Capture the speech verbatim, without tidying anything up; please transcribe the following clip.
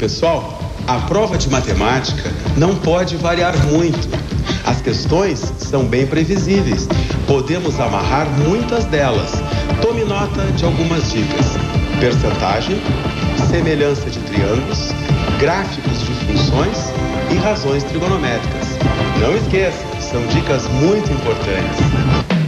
Pessoal, a prova de matemática não pode variar muito. As questões são bem previsíveis. Podemos amarrar muitas delas. Tome nota de algumas dicas: percentagem, semelhança de triângulos, gráficos de funções e razões trigonométricas. Não esqueça, são dicas muito importantes.